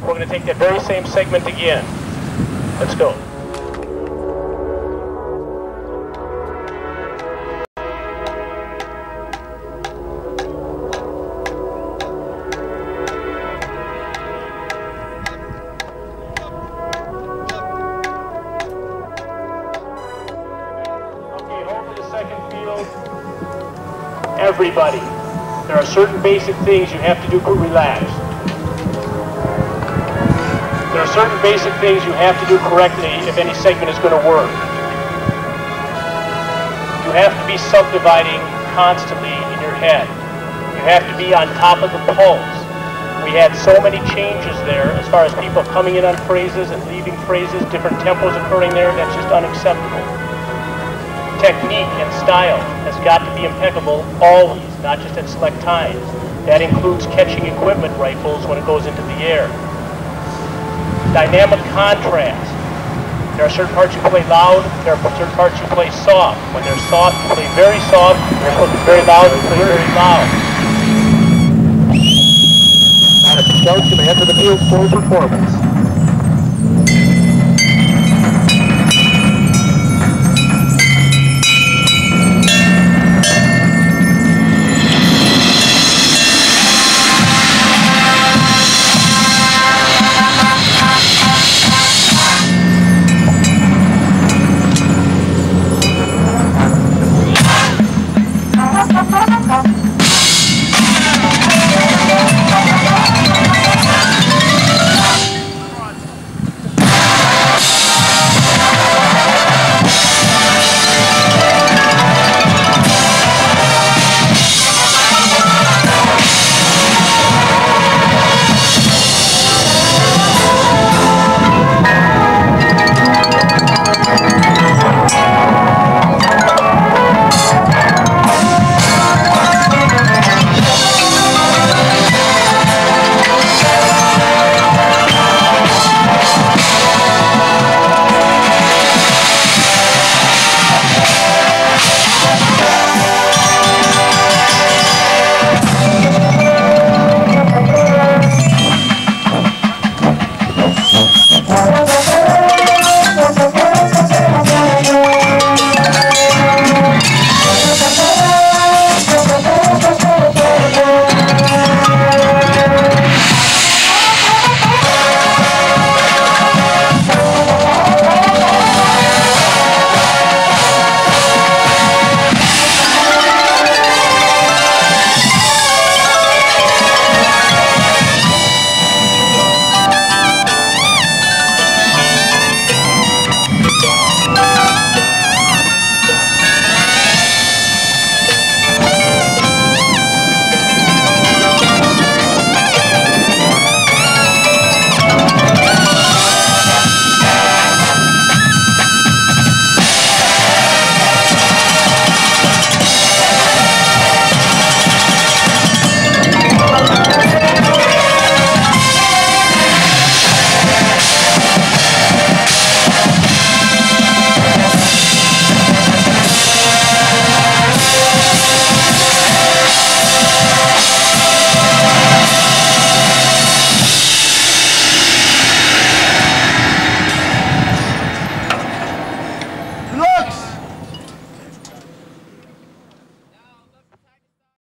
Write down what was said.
We're going to take that very same segment again. Let's go. Okay, hold for the second field. Everybody, there are certain basic things you have to do to relax. There are certain basic things you have to do correctly if any segment is going to work. You have to be subdividing constantly in your head. You have to be on top of the pulse. We had so many changes there as far as people coming in on phrases and leaving phrases, different tempos occurring there. That's just unacceptable. Technique and style has got to be impeccable always, not just at select times. That includes catching equipment rifles when it goes into the air. Dynamic contrast. There are certain parts you play loud, there are certain parts you play soft. When they're soft, you play very soft. When they're supposed to be very loud, you play very loud. Madison Junction, enter the field, full performance.